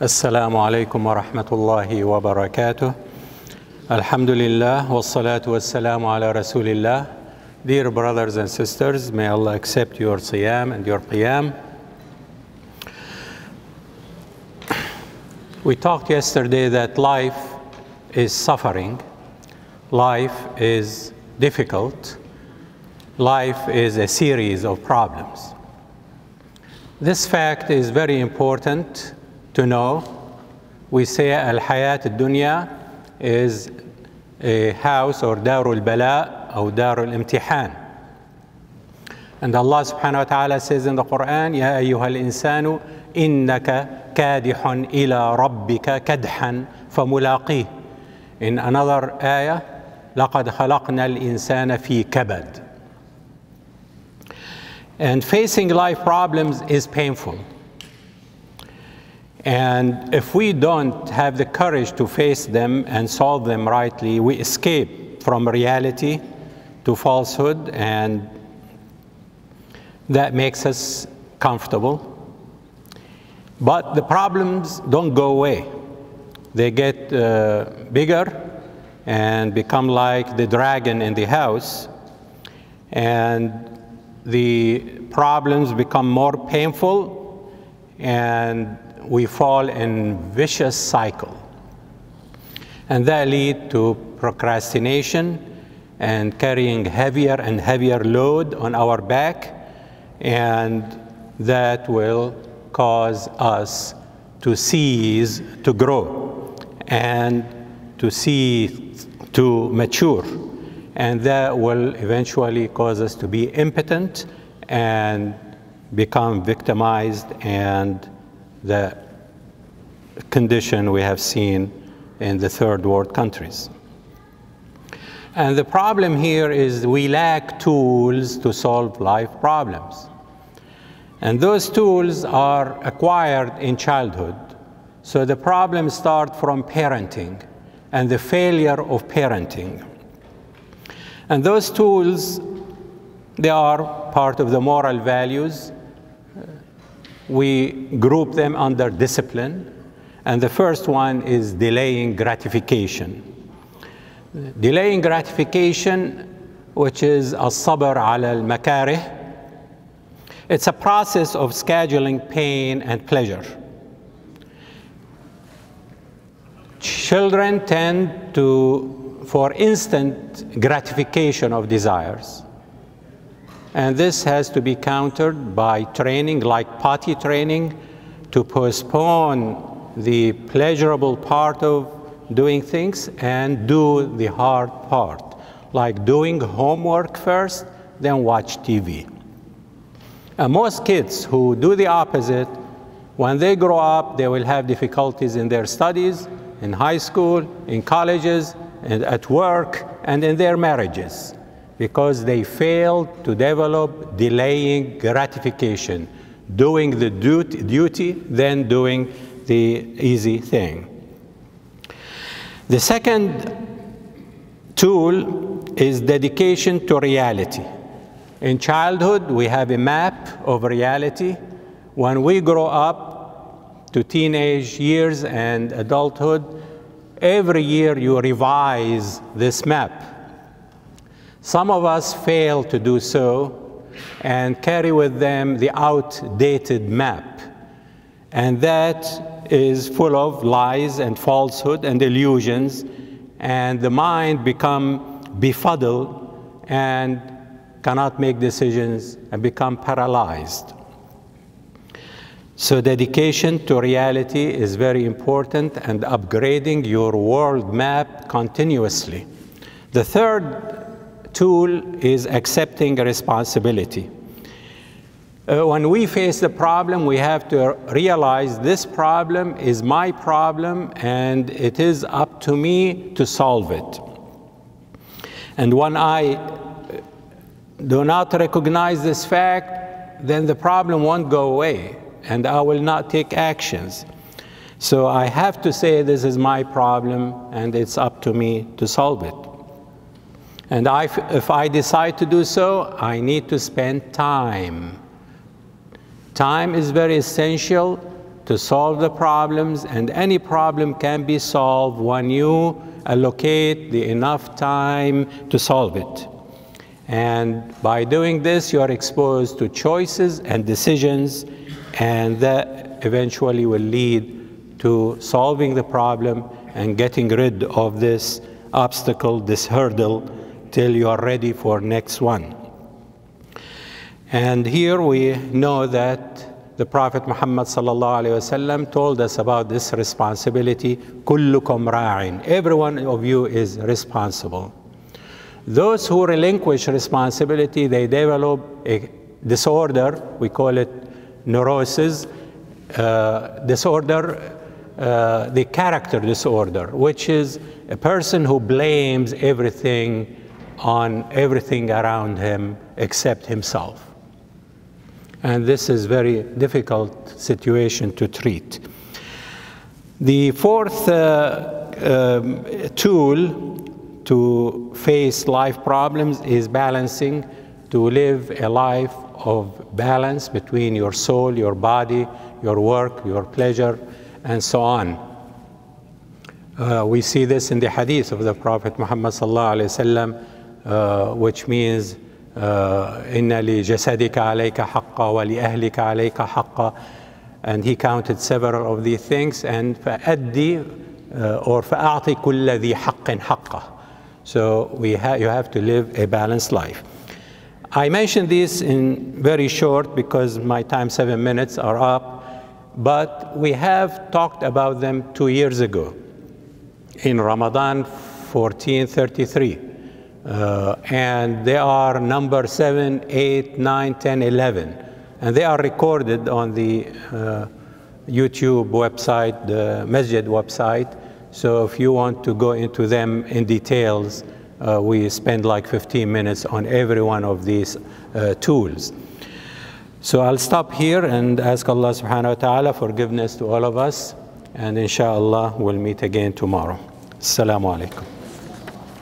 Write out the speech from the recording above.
Assalamu alaikum wa rahmatullahi wa barakatuh. Alhamdulillah wa salatu wa salamu ala rasulillah. Dear brothers and sisters, may Allah accept your siyam and your qiyam. We talked yesterday that life is suffering, life is difficult, life is a series of problems. This fact is very important to know. We say al-hayat al-dunya is a house or darul bala or darul imtihan. And Allah subhanahu wa ta'ala says in the Quran, Ya ayyuhal insanu innaka kadihun ila rabbika kadhan famulaqih. In another ayah, laqad khalaqna al-insana fi kabad. And facing life problems is painful. And if we don't have the courage to face them and solve them rightly, we escape from reality to falsehood, and that makes us comfortable. But the problems don't go away. They get bigger and become like the dragon in the house, and the problems become more painful, and we fall in vicious cycle. And that leads to procrastination and carrying heavier and heavier load on our back, and that will cause us to cease to grow and to cease to mature. And that will eventually cause us to be impotent and become victimized, and the condition we have seen in the third world countries. And the problem here is we lack tools to solve life problems. And those tools are acquired in childhood. So the problems start from parenting and the failure of parenting. And those tools, they are part of the moral values. We group them under discipline, and the first one is delaying gratification. Delaying gratification, which is as-sabr ala al-makarih, it's a process of scheduling pain and pleasure. Children tend for instant gratification of desires. And this has to be countered by training, like potty training, to postpone the pleasurable part of doing things and do the hard part, like doing homework first, then watch TV. And most kids who do the opposite, when they grow up, they will have difficulties in their studies, in high school, in colleges, and at work, and in their marriages, because they failed to develop delaying gratification, doing the duty, then doing the easy thing. The second tool is dedication to reality. In childhood, we have a map of reality. When we grow up to teenage years and adulthood, every year you revise this map. Some of us fail to do so and carry with them the outdated map. And that is full of lies and falsehood and illusions, and the mind becomes befuddled and cannot make decisions and become paralyzed. So dedication to reality is very important, and upgrading your world map continuously. The third tool is accepting responsibility. When we face the problem, we have to realize this problem is my problem and it is up to me to solve it. And when I do not recognize this fact, then the problem won't go away and I will not take actions. So I have to say this is my problem and it's up to me to solve it. And if I decide to do so, I need to spend time. Time is very essential to solve the problems, and any problem can be solved when you allocate the enough time to solve it. And by doing this, you are exposed to choices and decisions, and that eventually will lead to solving the problem and getting rid of this obstacle, this hurdle, till you are ready for next one. And here we know that the Prophet Muhammad sallallahu alaihi wasallam told us about this responsibility. Kullukum ra'in. Every one of you is responsible. Those who relinquish responsibility, they develop a disorder. We call it neurosis disorder, the character disorder, which is a person who blames everything on everything around him except himself. And this is a very difficult situation to treat. The fourth tool to face life problems is balancing, to live a life of balance between your soul, your body, your work, your pleasure, and so on. We see this in the hadith of the Prophet Muhammad sallallahu alaihi wasallam, which means inna li jasadika alayka haqqa wa li ahlika alayka haqqa, and he counted several of these things, and fa'addi or fa'a'ti kulla dhi haqqin haqqa. So you have to live a balanced life. I mentioned this in very short because my time, 7 minutes, are up, but we have talked about them 2 years ago in Ramadan 1433. And they are number 7, 8, 9, 10, 11. And they are recorded on the YouTube website, the Masjid website. So if you want to go into them in details, we spend like 15 minutes on every one of these tools. So I'll stop here and ask Allah subhanahu wa ta'ala forgiveness to all of us. And inshallah, we'll meet again tomorrow. Assalamu alaikum.